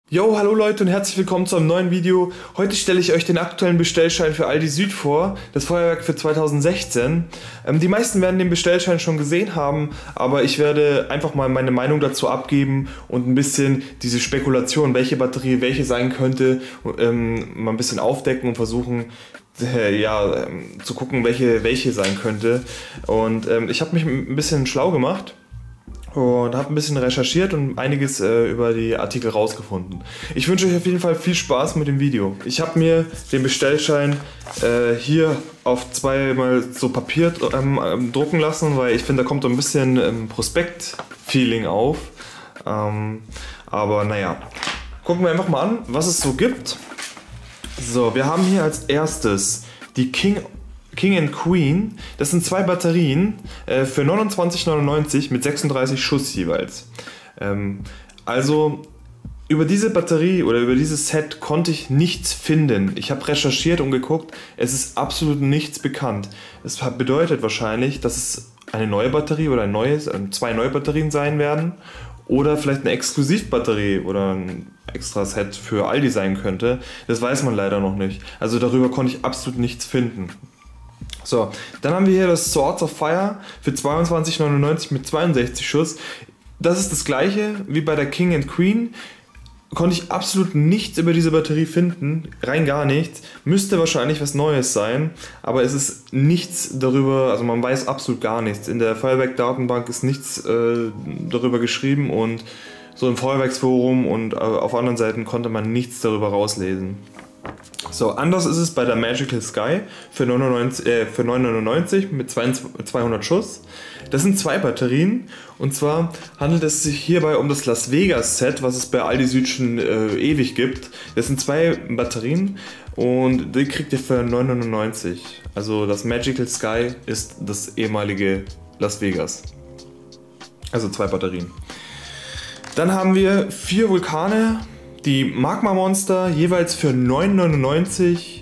Yo, hallo Leute und herzlich willkommen zu einem neuen Video. Heute stelle ich euch den aktuellen Bestellschein für Aldi Süd vor, das Feuerwerk für 2016. Die meisten werden den Bestellschein schon gesehen haben, aber ich werde einfach mal meine Meinung dazu abgeben und ein bisschen diese Spekulation, welche Batterie welche sein könnte, mal ein bisschen aufdecken und versuchen, zu gucken, welche sein könnte. Und ich habe mich ein bisschen schlau gemacht und habe ein bisschen recherchiert und einiges über die Artikel rausgefunden. Ich wünsche euch auf jeden Fall viel Spaß mit dem Video. Ich habe mir den Bestellschein hier auf zweimal so Papier drucken lassen, weil ich finde, da kommt so ein bisschen Prospekt-Feeling auf. Aber naja, gucken wir einfach mal an, was es so gibt. So, wir haben hier als erstes die King & Queen, das sind zwei Batterien für 29,99 mit 36 Schuss jeweils. Also über diese Batterie oder über dieses Set konnte ich nichts finden. Ich habe recherchiert und geguckt, es ist absolut nichts bekannt. Es bedeutet wahrscheinlich, dass es eine neue Batterie oder zwei neue Batterien sein werden oder vielleicht eine Exklusivbatterie oder ein extra Set für Aldi sein könnte. Das weiß man leider noch nicht. Also darüber konnte ich absolut nichts finden. So, dann haben wir hier das Swords of Fire für 22,99 mit 62 Schuss. Das ist das gleiche wie bei der King & Queen. Konnte ich absolut nichts über diese Batterie finden, rein gar nichts. Müsste wahrscheinlich was Neues sein, aber es ist nichts darüber, also man weiß absolut gar nichts. In der Feuerwerk-Datenbank ist nichts darüber geschrieben und so im Feuerwerksforum und auf anderen Seiten konnte man nichts darüber rauslesen. So, anders ist es bei der Magical Sky für 9,99 mit 200 Schuss. Das sind zwei Batterien und zwar handelt es sich hierbei um das Las Vegas Set, was es bei Aldi Süd schon ewig gibt. Das sind zwei Batterien und die kriegt ihr für 9,99. Also das Magical Sky ist das ehemalige Las Vegas. Also zwei Batterien. Dann haben wir 4 Vulkane. Die Magma Monster jeweils für 9,99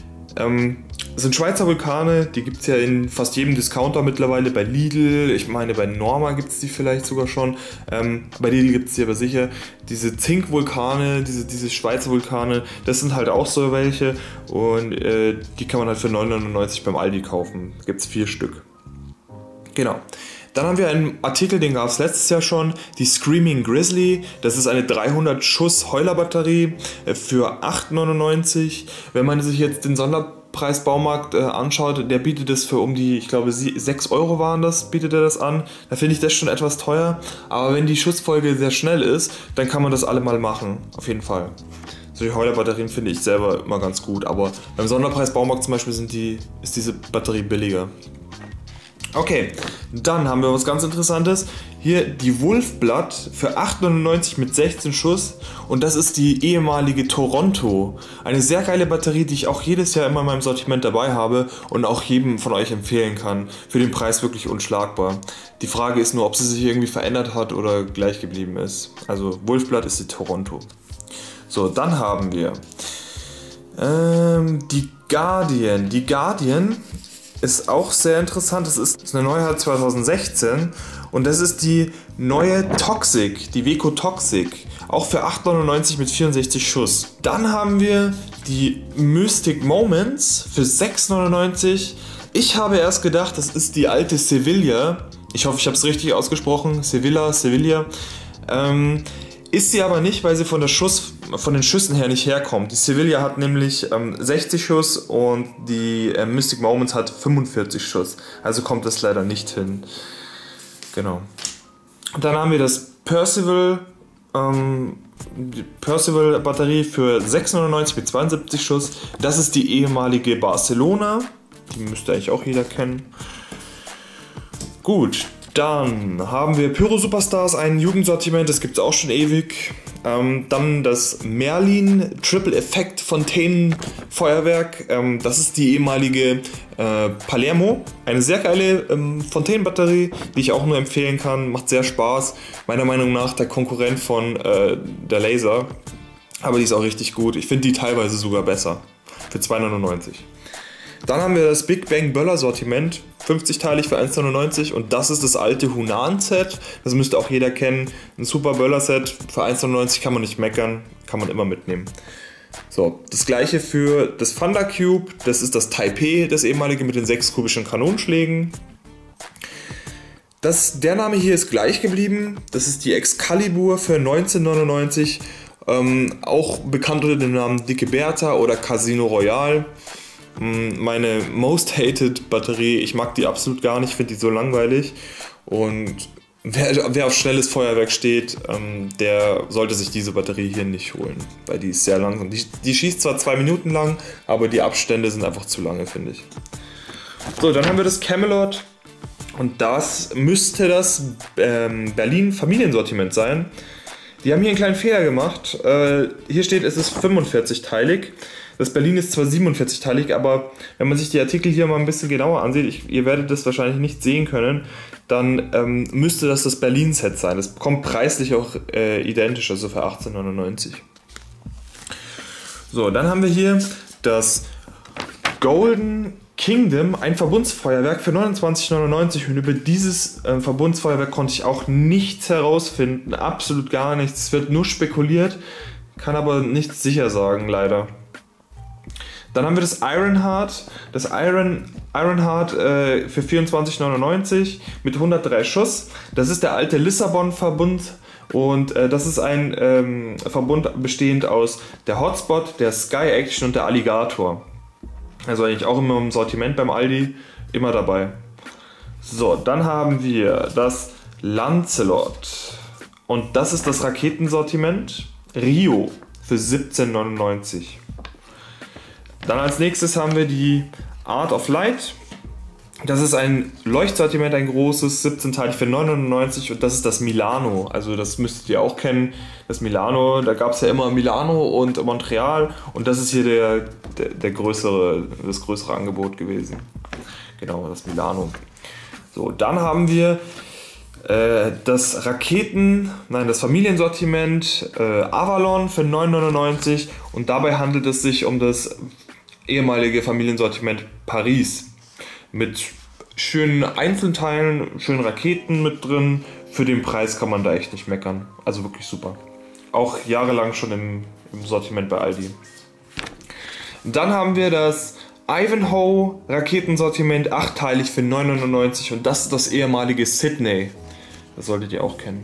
sind Schweizer Vulkane, die gibt es ja in fast jedem Discounter mittlerweile, bei Lidl, ich meine bei Norma gibt es die vielleicht sogar schon, bei Lidl gibt es die aber sicher. Diese Zink-Vulkane, diese Schweizer Vulkane, das sind halt auch so welche und die kann man halt für 9,99 beim Aldi kaufen, da gibt es 4 Stück. Genau. Dann haben wir einen Artikel, den gab es letztes Jahr schon, die Screaming Grizzly. Das ist eine 300 Schuss Heuler-Batterie für 8,99. Wenn man sich jetzt den Sonderpreis-Baumarkt anschaut, der bietet es für um die, ich glaube 6 Euro waren das, bietet er das an. Da finde ich das schon etwas teuer, aber wenn die Schussfolge sehr schnell ist, dann kann man das alle mal machen, auf jeden Fall. Solche Heuler-Batterien finde ich selber immer ganz gut, aber beim Sonderpreis-Baumarkt zum Beispiel ist diese Batterie billiger. Okay, dann haben wir was ganz Interessantes. Hier die Wolfblood für 8,99 mit 16 Schuss und das ist die ehemalige Toronto. Eine sehr geile Batterie, die ich auch jedes Jahr immer in meinem Sortiment dabei habe und auch jedem von euch empfehlen kann. Für den Preis wirklich unschlagbar. Die Frage ist nur, ob sie sich irgendwie verändert hat oder gleich geblieben ist. Also Wolfblood ist die Toronto. So, dann haben wir die Guardian. Die Guardian ist auch sehr interessant, das ist eine Neuheit 2016 und das ist die neue Toxic, die Weco Toxic, auch für 8,99 mit 64 Schuss. Dann haben wir die Mystic Moments für 6,99. Ich habe erst gedacht, das ist die alte Sevilla, ich hoffe ich habe es richtig ausgesprochen, Sevilla. Ist sie aber nicht, weil sie von den Schüssen her nicht herkommt. Die Sevilla hat nämlich 60 Schuss und die Mystic Moments hat 45 Schuss. Also kommt das leider nicht hin. Genau. Dann haben wir das Percival Batterie für 6,99 mit 72 Schuss. Das ist die ehemalige Barcelona. Die müsste eigentlich auch jeder kennen. Gut. Dann haben wir Pyro Superstars, ein Jugendsortiment, das gibt es auch schon ewig. Dann das Merlin Triple Effect Fontänenfeuerwerk, das ist die ehemalige Palermo. Eine sehr geile Fontänenbatterie, die ich auch nur empfehlen kann, macht sehr Spaß. Meiner Meinung nach der Konkurrent von der Laser, aber die ist auch richtig gut. Ich finde die teilweise sogar besser, für 2,99. Dann haben wir das Big Bang Böller Sortiment, 50-teilig für 1,99 und das ist das alte Hunan-Set. Das müsste auch jeder kennen. Ein super Böller-Set für 1,99 kann man nicht meckern, kann man immer mitnehmen. So, das gleiche für das Thunder Cube. Das ist das Taipei, das ehemalige mit den 6 kubischen Kanonenschlägen. Der Name hier ist gleich geblieben. Das ist die Excalibur für 19,99. Auch bekannt unter dem Namen Dicke Bertha oder Casino Royale. Meine most hated Batterie, ich mag die absolut gar nicht, finde die so langweilig. Und wer auf schnelles Feuerwerk steht, der sollte sich diese Batterie hier nicht holen, weil die ist sehr langsam. Die schießt zwar 2 Minuten lang, aber die Abstände sind einfach zu lange, finde ich. So, dann haben wir das Camelot und das müsste das Berlin Familiensortiment sein. Die haben hier einen kleinen Fehler gemacht. Hier steht, es ist 45-teilig. Das Berlin ist zwar 47-teilig, aber wenn man sich die Artikel hier mal ein bisschen genauer ansieht, ihr werdet das wahrscheinlich nicht sehen können, dann müsste das Berlin-Set sein. Das kommt preislich auch identisch, also für 18,99. So, dann haben wir hier das Golden Kingdom, ein Verbundsfeuerwerk für 29,99 und über dieses Verbundsfeuerwerk konnte ich auch nichts herausfinden, absolut gar nichts. Es wird nur spekuliert, kann aber nichts sicher sagen, leider. Dann haben wir das Ironheart. Das Ironheart für 24,99 mit 103 Schuss. Das ist der alte Lissabon-Verbund und das ist ein Verbund bestehend aus der Hotspot, der Sky Action und der Alligator. Also eigentlich auch immer im Sortiment beim Aldi, immer dabei. So, dann haben wir das Lancelot und das ist das Raketensortiment Rio für 17,99. Dann als nächstes haben wir die Art of Light. Das ist ein Leuchtsortiment, ein großes, 17-teilig für 9,99 und das ist das Milano. Also das müsstet ihr auch kennen. Das Milano, da gab es ja immer Milano und Montreal und das ist hier das größere Angebot gewesen. Genau, das Milano. So, dann haben wir das Familiensortiment Avalon für 9,99 und dabei handelt es sich um das ehemalige Familiensortiment Paris mit schönen Einzelteilen, schönen Raketen mit drin. Für den Preis kann man da echt nicht meckern, also wirklich super. Auch jahrelang schon im Sortiment bei Aldi. Dann haben wir das Ivanhoe Raketensortiment 8-teilig für 9,99 und das ist das ehemalige Sydney. Das solltet ihr auch kennen.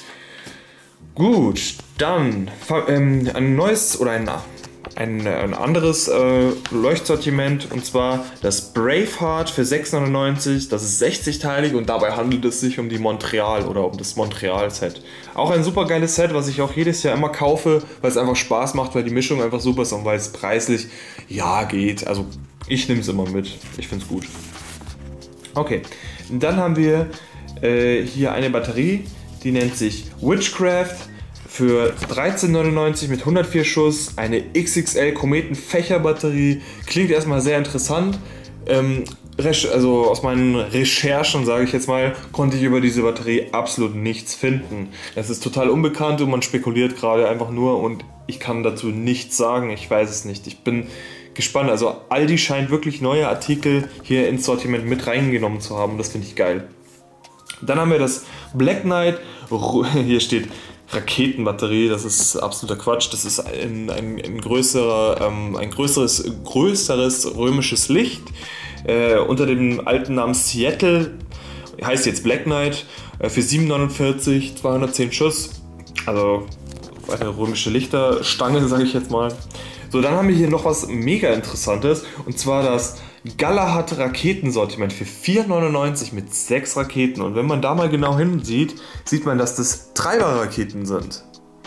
Gut, dann ein neues oder ein anderes Leuchtsortiment und zwar das Braveheart für 6,99. Das ist 60-teilig und dabei handelt es sich um die Montreal oder um das Montreal-Set. Auch ein super geiles Set, was ich auch jedes Jahr immer kaufe, weil es einfach Spaß macht, weil die Mischung einfach super ist und weil es preislich ja geht. Also ich nehme es immer mit, ich finde es gut. Okay, dann haben wir hier eine Batterie, die nennt sich Witchcraft für 13,99 mit 104 Schuss, eine XXL Kometenfächerbatterie. Klingt erstmal sehr interessant. Also aus meinen Recherchen, sage ich jetzt mal, konnte ich über diese Batterie absolut nichts finden. Es ist total unbekannt und man spekuliert gerade einfach nur und ich kann dazu nichts sagen, ich weiß es nicht. Ich bin gespannt, also Aldi scheint wirklich neue Artikel hier ins Sortiment mit reingenommen zu haben, das finde ich geil. Dann haben wir das Black Knight, hier steht Raketenbatterie, das ist absoluter Quatsch, das ist ein größeres römisches Licht unter dem alten Namen Seattle, heißt jetzt Black Knight, für 7,49, 210 Schuss, also eine römische Lichterstange, sage ich jetzt mal. So, dann haben wir hier noch was mega interessantes und zwar das Galahad Raketensortiment für 4,99 mit 6 Raketen und wenn man da mal genau hinsieht, sieht man, dass das Treiberraketen sind.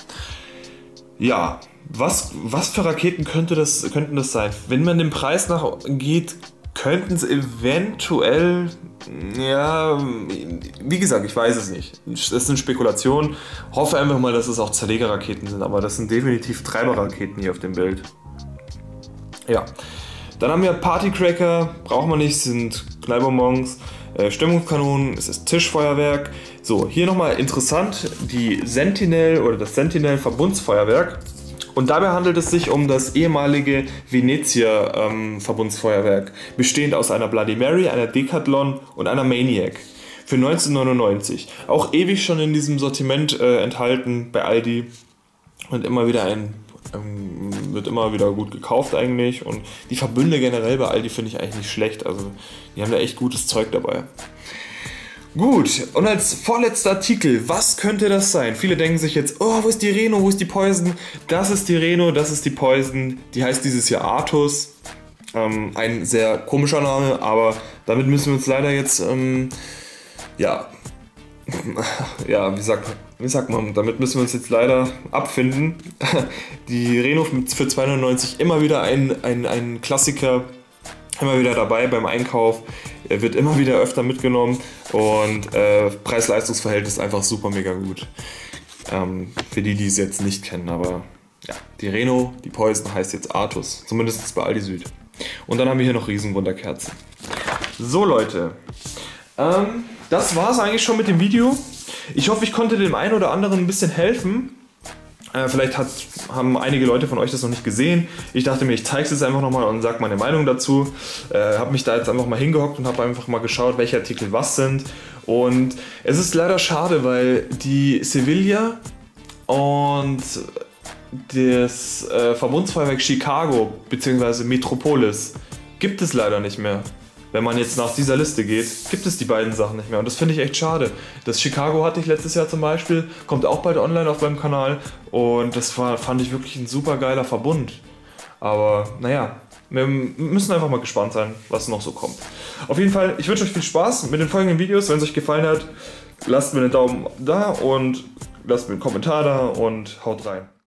Ja, was für Raketen könnten das sein? Wenn man dem Preis nachgeht, könnten es eventuell, ja, wie gesagt, ich weiß es nicht. Das sind Spekulationen. Hoffe einfach mal, dass es auch Zerlegerraketen sind, aber das sind definitiv Treiberraketen hier auf dem Bild. Ja. Dann haben wir Partycracker, braucht man nicht, sind Knallbonbons, Stimmungskanonen, es ist Tischfeuerwerk. So, hier nochmal interessant, die Sentinel oder das Sentinel Verbundsfeuerwerk. Und dabei handelt es sich um das ehemalige Venezia Verbundsfeuerwerk, bestehend aus einer Bloody Mary, einer Decathlon und einer Maniac. Für 19,99. Auch ewig schon in diesem Sortiment enthalten bei Aldi und immer wieder wird immer wieder gut gekauft eigentlich. Und die Verbünde generell bei Aldi finde ich eigentlich nicht schlecht, also die haben da echt gutes Zeug dabei. Gut, und als vorletzter Artikel, was könnte das sein? Viele denken sich jetzt, oh, wo ist die Reno, wo ist die Poison? Das ist die Reno, das ist die Poison, die heißt dieses Jahr Artus. Ein sehr komischer Name, aber damit müssen wir uns leider jetzt, wie sagt man, damit müssen wir uns jetzt leider abfinden. Die Reno für 2,99 immer wieder ein Klassiker, immer wieder dabei beim Einkauf. Er wird immer wieder öfter mitgenommen und Preis-Leistungs-Verhältnis einfach super mega gut. Für die es jetzt nicht kennen, aber ja, die Reno, die Poison heißt jetzt Artus, zumindest bei Aldi Süd. Und dann haben wir hier noch Riesenwunderkerzen. So Leute, das war es eigentlich schon mit dem Video. Ich hoffe, ich konnte dem einen oder anderen ein bisschen helfen. Vielleicht haben einige Leute von euch das noch nicht gesehen. Ich dachte mir, ich zeige es jetzt einfach nochmal und sage meine Meinung dazu. Habe mich da jetzt einfach mal hingehockt und habe einfach mal geschaut, welche Artikel was sind. Und es ist leider schade, weil die Sevilla und das Verbundsfeuerwerk Chicago bzw. Metropolis gibt es leider nicht mehr. Wenn man jetzt nach dieser Liste geht, gibt es die beiden Sachen nicht mehr und das finde ich echt schade. Das Chicago hatte ich letztes Jahr zum Beispiel, kommt auch bald online auf meinem Kanal und das fand ich wirklich ein super geiler Verbund. Aber naja, wir müssen einfach mal gespannt sein, was noch so kommt. Auf jeden Fall, ich wünsche euch viel Spaß mit den folgenden Videos. Wenn es euch gefallen hat, lasst mir einen Daumen da und lasst mir einen Kommentar da und haut rein.